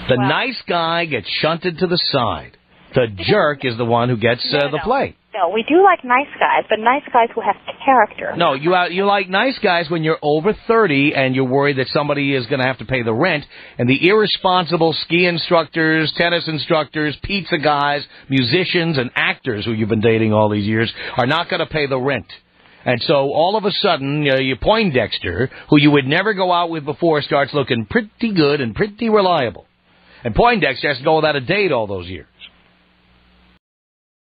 The nice guy gets shunted to the side. The jerk is the one who gets the play. No, we do like nice guys, but nice guys who have character. No, you like nice guys when you're over 30 and you're worried that somebody is going to have to pay the rent, and the irresponsible ski instructors, tennis instructors, pizza guys, musicians, and actors who you've been dating all these years are not going to pay the rent. And so all of a sudden, your Poindexter, who you would never go out with before, starts looking pretty good and pretty reliable. And Poindexter has to go without a date all those years.